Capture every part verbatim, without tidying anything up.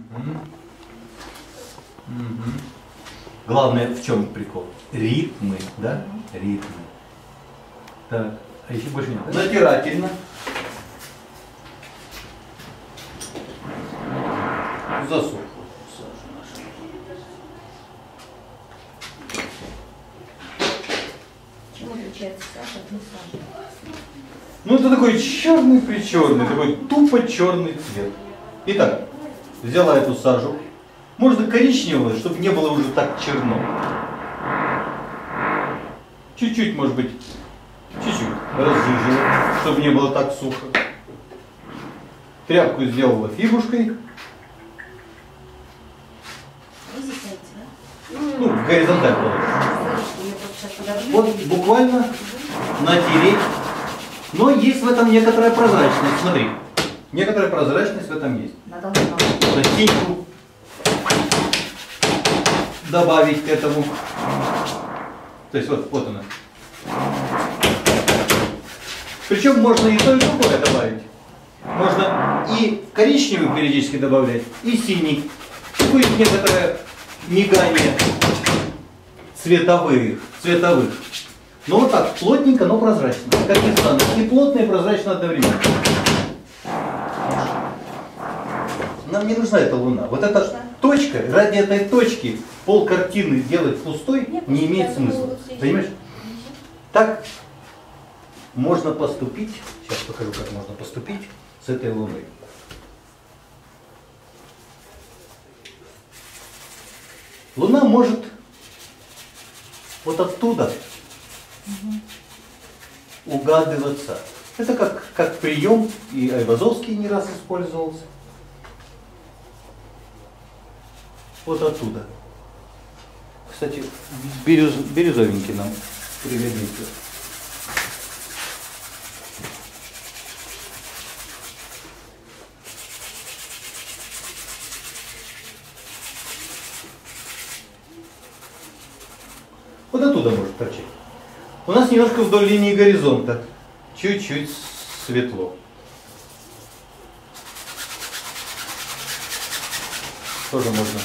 Угу. Главное, в чем прикол? Ритмы, да? Ритмы. Так, а еще больше нет. Натирательно. Засохло. Чем отличается сахар от сахара? Ну это такой черный-причерный, такой тупо черный цвет. Итак, взяла эту сажу. Можно коричневую, чтобы не было уже так черно. Чуть-чуть, может быть, чуть-чуть разжижила, чтобы не было так сухо. Тряпку сделала фигушкой. Ну, в горизонталь положить. Вот буквально натереть. Но есть в этом некоторая прозрачность. Смотри, некоторая прозрачность в этом есть. Надо теньку добавить к этому. То есть вот, вот она. Причем можно и то, и другое добавить. Можно и коричневый периодически добавлять, и синий. Будет некоторое мигание цветовых, цветовых. Но вот так, плотненько, но прозрачно. Как ни странно, и плотно, и прозрачно одновременно. Нам не нужна эта луна. Вот эта точка, ради этой точки пол картины делать пустой не имеет смысла. Понимаешь? Так можно поступить, сейчас покажу, как можно поступить с этой луной. Луна может вот оттуда угу. угадываться. Это как, как прием, и Айвазовский не раз использовался. Вот оттуда. Кстати, бирюз, бирюзовенький нам пригодится. Вот оттуда может торчать. У нас немножко вдоль линии горизонта. Чуть-чуть светло. Тоже можно.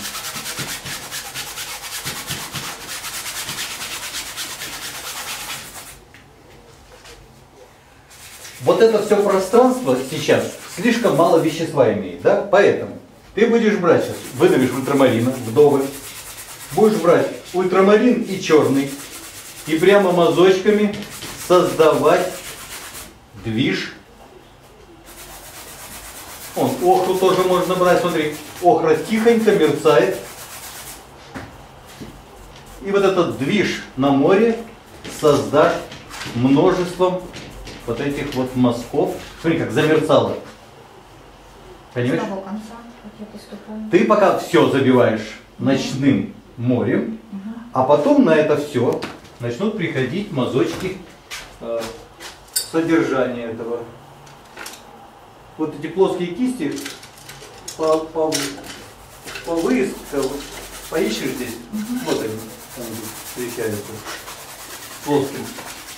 Вот это все пространство сейчас слишком мало вещества имеет, да? Поэтому ты будешь брать сейчас, выдавишь ультрамарина вдоволь, будешь брать ультрамарин и черный и прямо мазочками создавать движ. Вон, охру тоже можно брать, смотри, охра тихонько мерцает. И вот этот движ на море создашь множеством вот этих вот мазков. Смотри, как замерцало. Понимаешь? С того конца, как я поступаю. Ты пока все забиваешь ночным морем, угу. а потом на это все начнут приходить мазочки э, содержания этого. Вот эти плоские кисти по, по, по выездке, поищешь здесь, угу. вот они, там встречаются, плоским.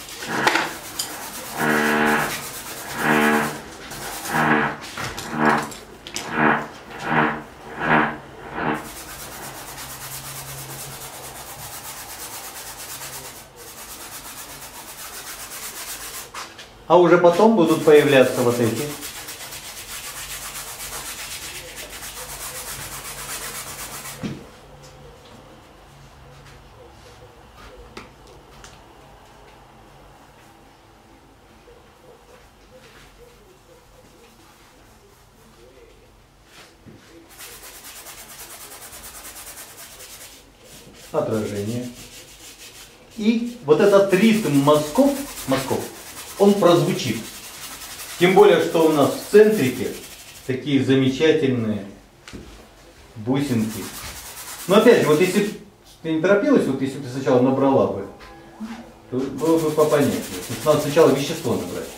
А уже потом будут появляться вот эти. Отражение. И вот этот ритм мазков, мазков, он прозвучит. Тем более, что у нас в центрике такие замечательные бусинки. Но опять же, вот если ты не торопилась, вот если ты сначала набрала бы, то было бы попонятнее. То есть надо сначала вещество набрать.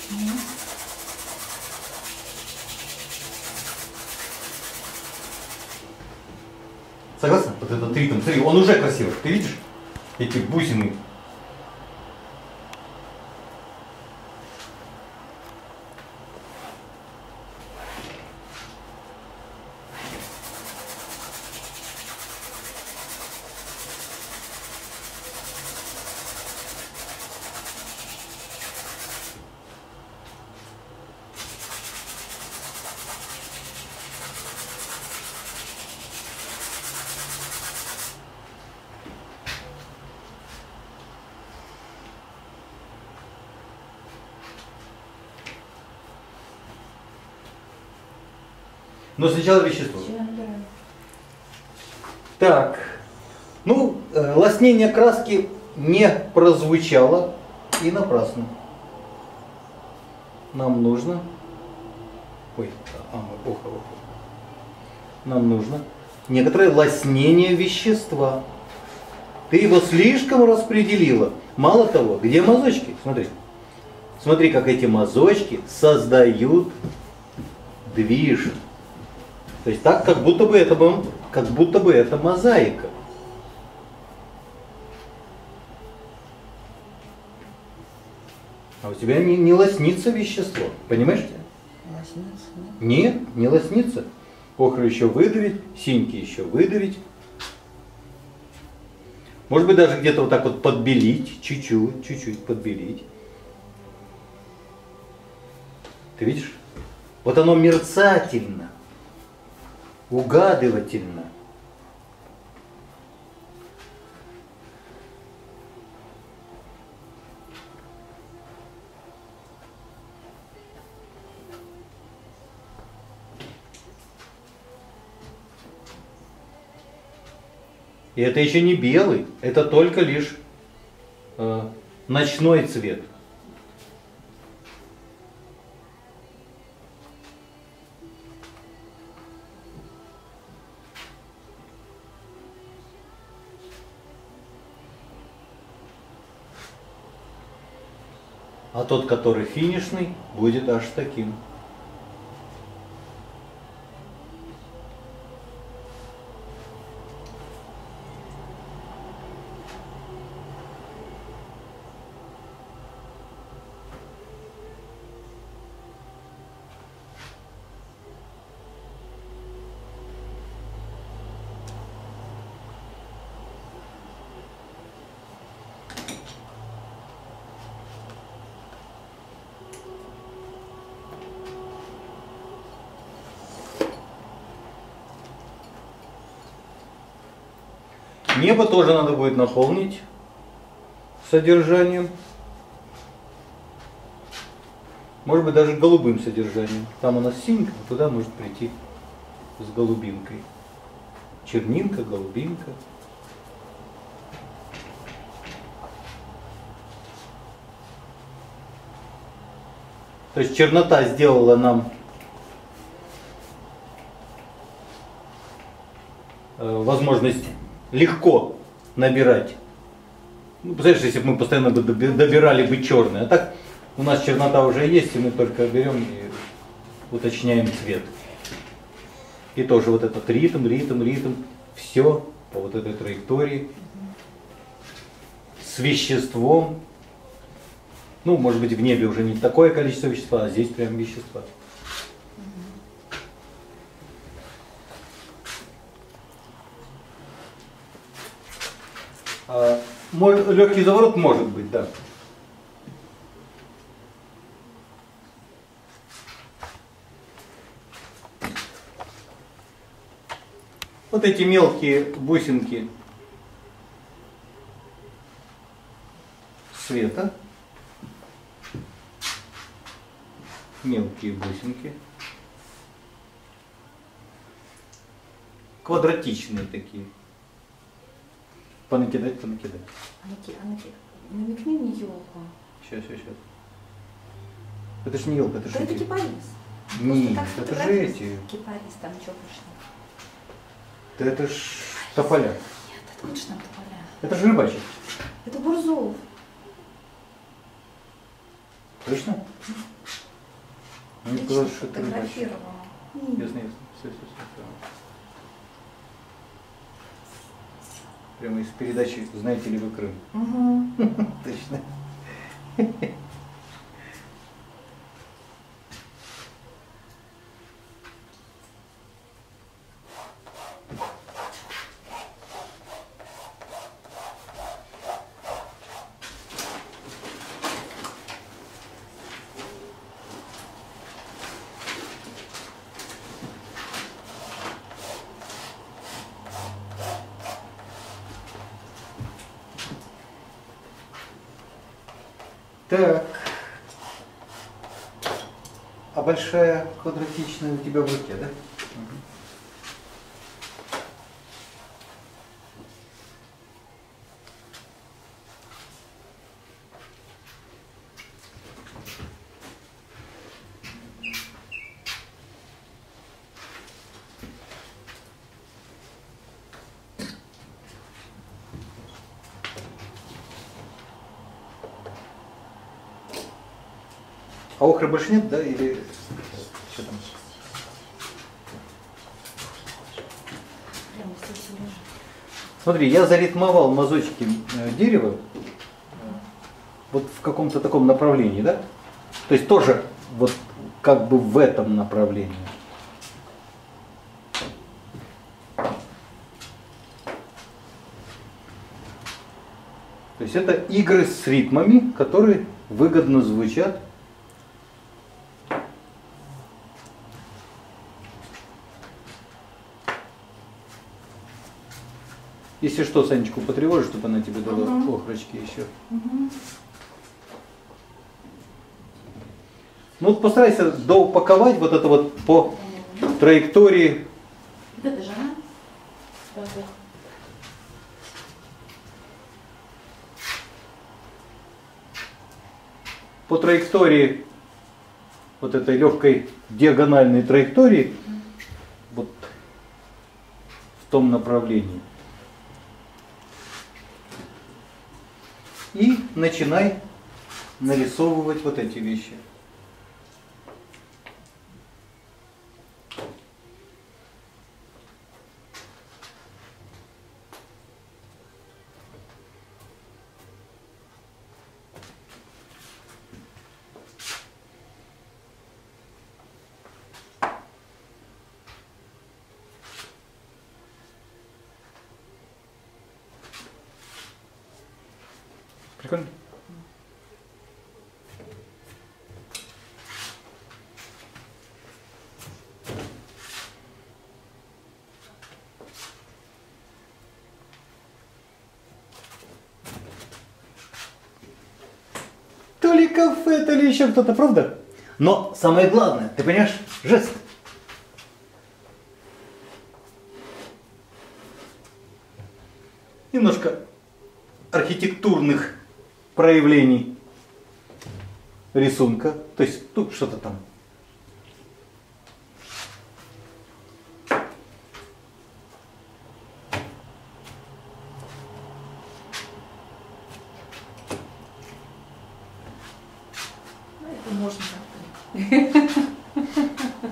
Согласна? Вот этот ритм. Смотри, он уже красивый. Ты видишь? Эти бусины. Но сначала вещество. Все набираем. Так, ну, э, лоснение краски не прозвучало и напрасно. Нам нужно, ой, а, мы, ох, ох, нам нужно некоторое лоснение вещества. Ты его слишком распределила. Мало того, где мазочки? Смотри, смотри, как эти мазочки создают движ. То есть так, как будто бы это, бы- как будто бы это мозаика. А у тебя не, не лоснится вещество. Понимаешь? Лоснится, да? Нет, не лоснится. Охру еще выдавить, синьки еще выдавить. Может быть, даже где-то вот так вот подбелить, чуть-чуть, чуть-чуть подбелить. Ты видишь? Вот оно мерцательно, угадывательно. И это еще не белый, это только лишь э, ночной цвет. А тот, который финишный, будет аж таким. Небо тоже надо будет наполнить содержанием. Может быть, даже голубым содержанием. Там у нас синька, туда может прийти с голубинкой. Чернинка, голубинка. То есть чернота сделала нам э, возможность легко набирать. Ну, представляешь, если бы мы постоянно бы доби- добирали бы черное. А так у нас чернота уже есть, и мы только берем и уточняем цвет. И тоже вот этот ритм, ритм, ритм, все по вот этой траектории. С веществом. Ну, может быть, в небе уже не такое количество вещества, а здесь прям вещества. А, мой, легкий заворот может быть, да. Вот эти мелкие бусинки света. Мелкие бусинки. Квадратичные такие. Понакидать, понакидать. Анки, Анки, намекни мне елку. Сейчас, сейчас, сейчас. Это ж не елка, это Да ж это эти. кипарис. Нет, Просто так это же фотографии. эти. Кипарис, там что пришло? Да это ж тополя. Нет, откуда ж там тополя? Это же рыбачий. Это Бурзов. Точно? Мне Лично показалось, что это рыбачий. фотографировала. Ясно, ясно. Все, все, все. Прямо из передачи «Знаете ли вы Крым?» Угу. Точно. Так. А большая квадратичная у тебя в руке, да? А охры больше нет, да? Или что там? Прямо здесь лежит. Смотри, я заритмовал мазочки э, дерева э, вот в каком-то таком направлении, да? То есть тоже вот как бы в этом направлении. То есть это игры с ритмами, которые выгодно звучат. Если что, Санечку потревожишь, чтобы она тебе дала Угу. охрочки еще. Угу. Ну вот постарайся доупаковать вот это вот по траектории. Вот это же она? Да, да. По траектории вот этой легкой диагональной траектории вот в том направлении. И начинай нарисовывать вот эти вещи. Прикольно? То ли кафе, то ли еще кто-то, правда? Но самое главное, ты понимаешь, жест. Немножко архитектурных проявлений рисунка. То есть тут что-то там. Ну, это можно как-то.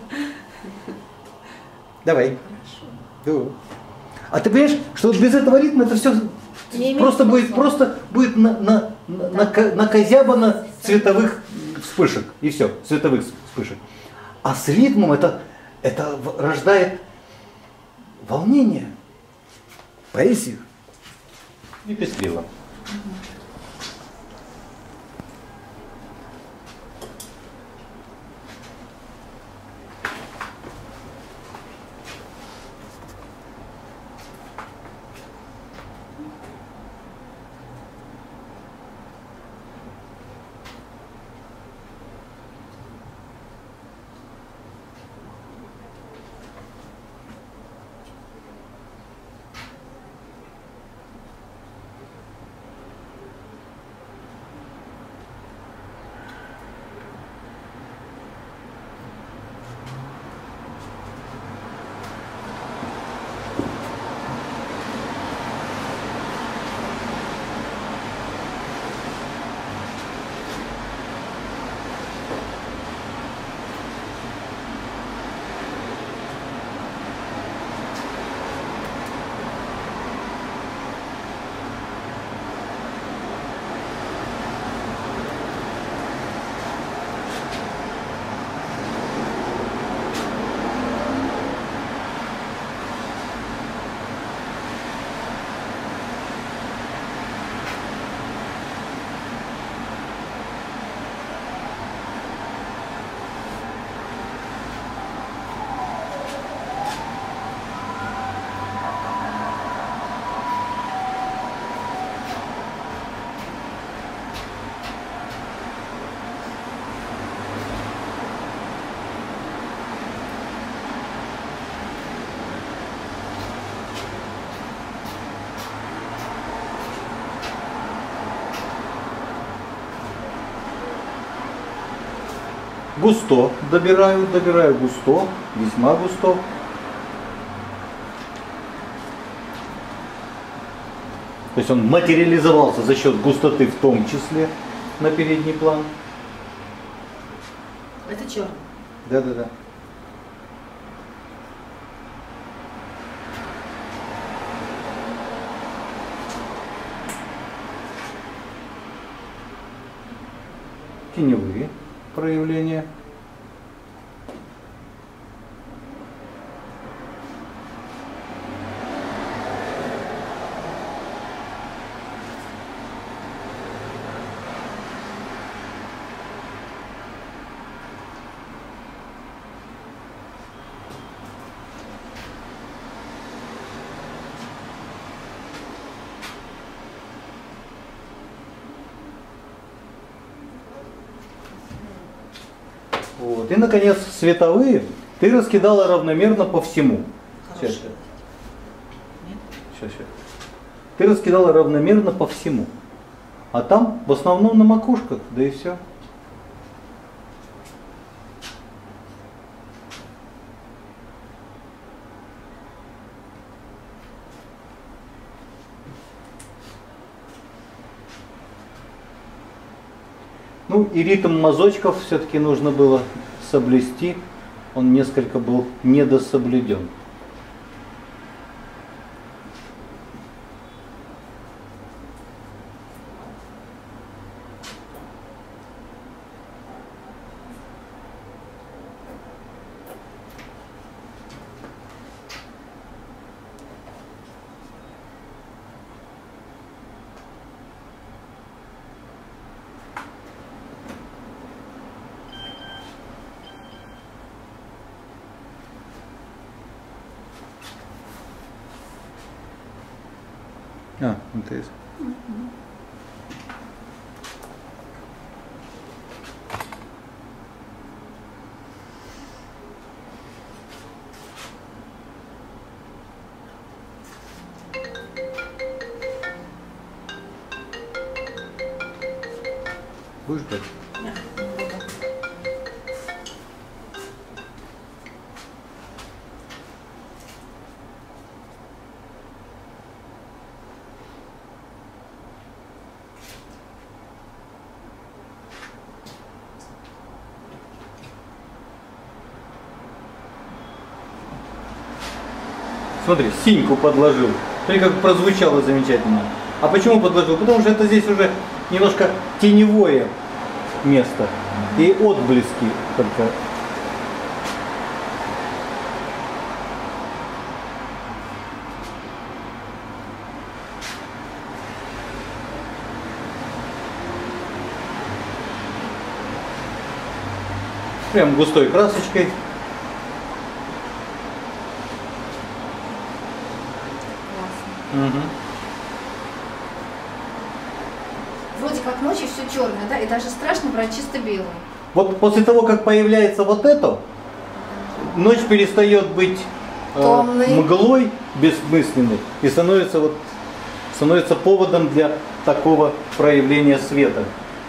Давай. Хорошо. Да. А ты понимаешь, что вот без этого ритма это все Не имеет просто будет, смысла. просто будет на, на, на, на, накозябано цветовых вспышек. И все, цветовых вспышек. А с ритмом это, это в- рождает волнение, поэзию и пескливо. Густо добираю, добираю густо, весьма густо. То есть он материализовался за счет густоты в том числе на передний план. Это черный. Да, да, да. Теневые проявления. Вот. И, наконец, световые ты раскидала равномерно по всему. Сейчас, сейчас. Сейчас, сейчас. Ты раскидала равномерно по всему. А там в основном на макушках, да и все. Ну и ритм мазочков все-таки нужно было соблюсти. Он несколько был недособлюден. А, интересно. Будешь брать? Смотри, синьку подложил. Смотри, как прозвучало замечательно. А почему подложил? Потому что это здесь уже немножко теневое место. И отблески только. Прям густой красочкой. Угу. Вроде как ночью все черное, да? И даже страшно брать чисто белую. Вот после того, как появляется вот это, ночь перестает быть э, мглой бессмысленной и становится, вот, становится поводом для такого проявления света.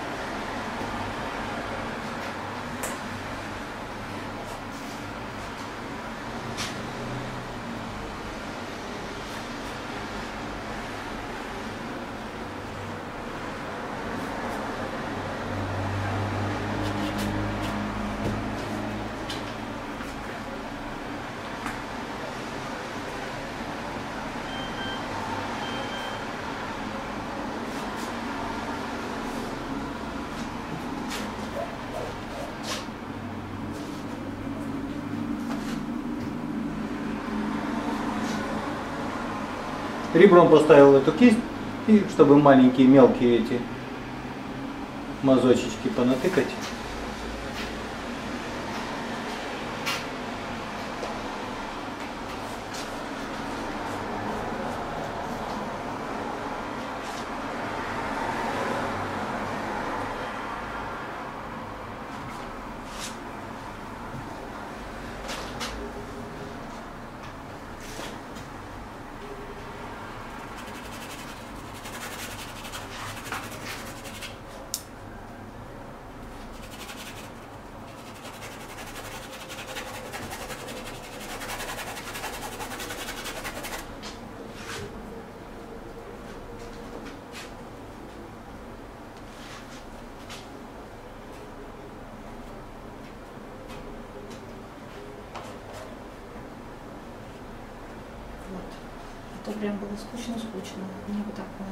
Ребром поставил эту кисть, и чтобы маленькие мелкие эти мазочечки понатыкать. то прям было скучно-скучно. Мне бы такое.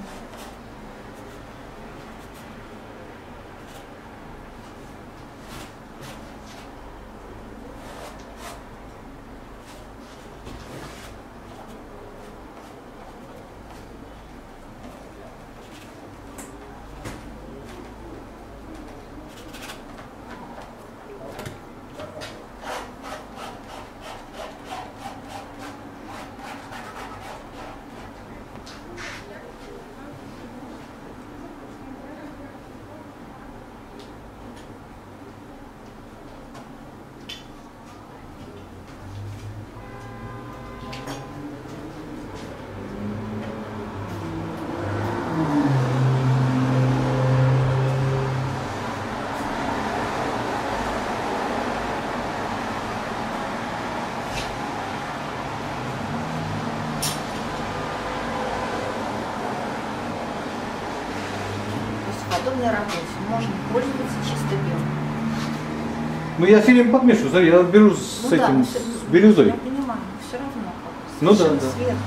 В подобной работе можно пользоваться чисто белым. Ну я сильно подмешу, смотри, я беру с Ну этим, да, с все- бирюзой. Я понимаю, но все равно как бы Ну да, совершенно да. светлый.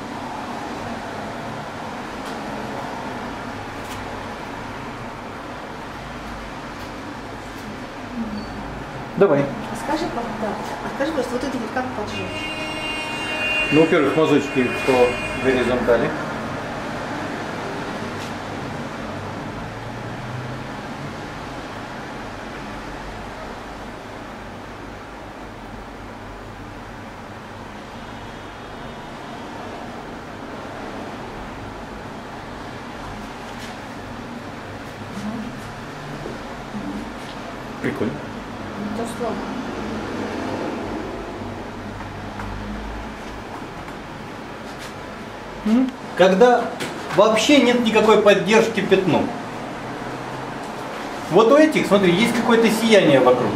Давай. А скажи, как, да, а скажи, просто вот это вот как поджечь? Ну, во-первых, мазочки по горизонтали. Прикольно. То слово. Когда вообще нет никакой поддержки пятну. Вот у этих, смотри, есть какое-то сияние вокруг.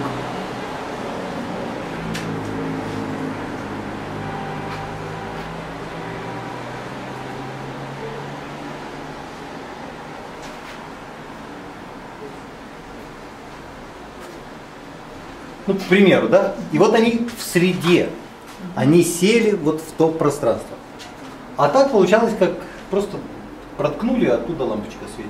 Ну, к примеру, да? И вот они в среде. Они сели вот в то пространство. А так получалось, как просто проткнули, а оттуда лампочка светит.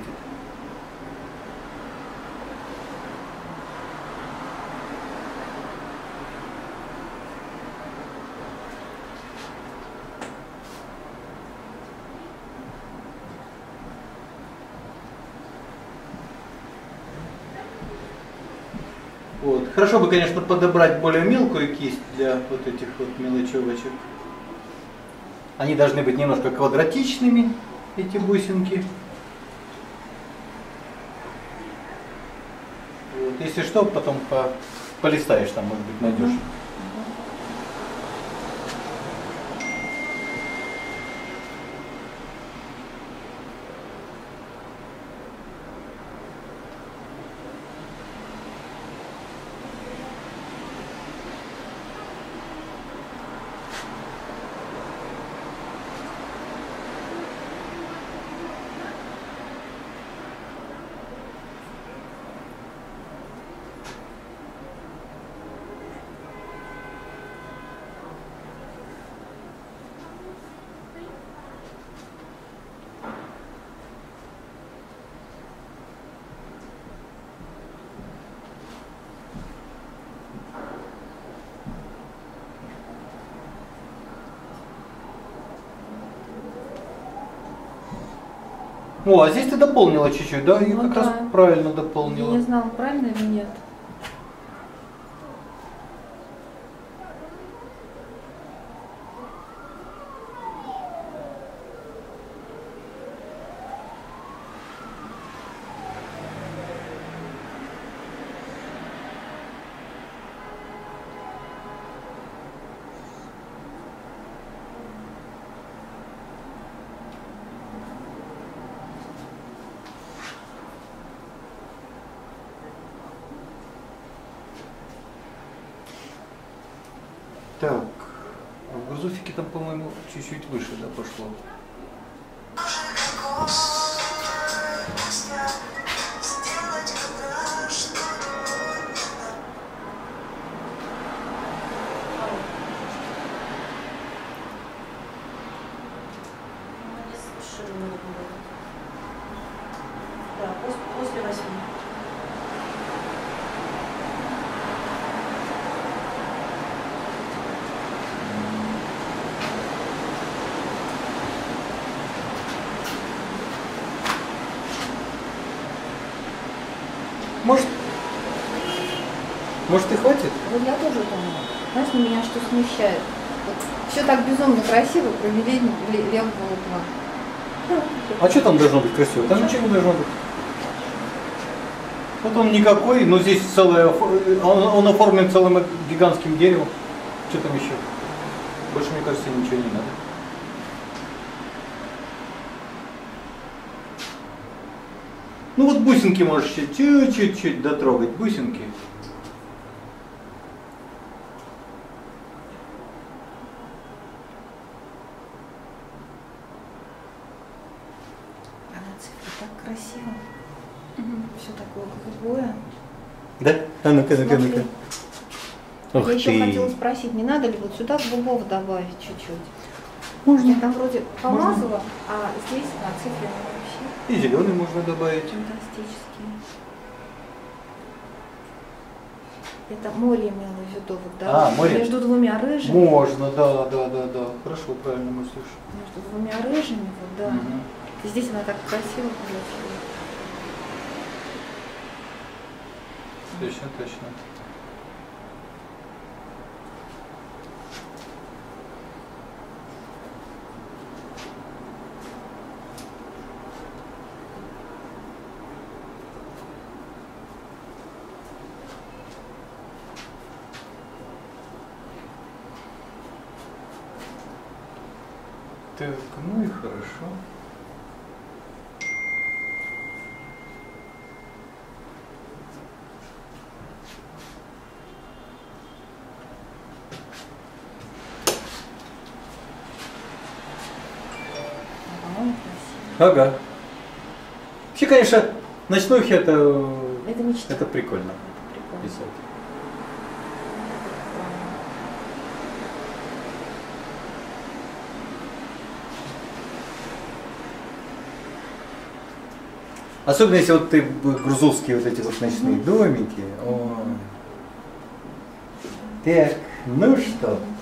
Вот. Хорошо бы, конечно, подобрать более мелкую кисть для вот этих вот мелочевочек. Они должны быть немножко квадратичными, эти бусинки. Вот. Если что, потом по, полистаешь, там, может быть, найдешь. О, а здесь ты дополнила чуть-чуть, да? И Ну как да. раз правильно Я дополнила. не знала, правильно или нет. Так, а в грузовике там, по-моему, чуть-чуть выше, да, пошло. тоже не могут работать. Да, после, после восьми. Может, может и хватит? Вот я тоже думаю. Знаешь, на меня что смущает? Вот все так безумно красиво провели левого угла. А что там должно быть красиво? Там ничего не должно быть. Вот он никакой, но здесь целое, он, он оформлен целым гигантским деревом. Что там еще? Больше, мне кажется, ничего не надо. Ну вот бусинки можешь чуть-чуть дотрогать, бусинки. А на цифре так красиво. Все такое голубое. Да? А ну-ка, ну-ка, ну-ка. Ух Я еще ты. хотела спросить, не надо ли вот сюда голубов добавить чуть-чуть? Можно. Я там вроде помазала, а здесь на цифре вообще И зеленый можно добавить. фантастические. Это море имело в виду, вот, да? А, море. Между двумя рыжими. Можно, да, да, да, да. Хорошо, правильно мыслишь. Между двумя рыжими, вот, да. Мгм. И здесь она так красиво получилась. Точно, точно. Так, ну и хорошо. По-моему, красиво. Ага. Вообще, конечно, ночнухи это, Это мечта. это прикольно Это прикольно. писать. Особенно если вот ты грузовские вот эти вот ночные домики. Ой. Так, ну что?